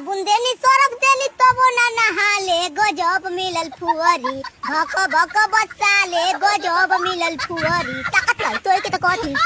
साबुन देनी सरफ देनी तबो ना नहाले गजब मिलल फुअरी भक भक बच्चा ले गजब मिलल फुअरी ताकत लाई तो के त कथी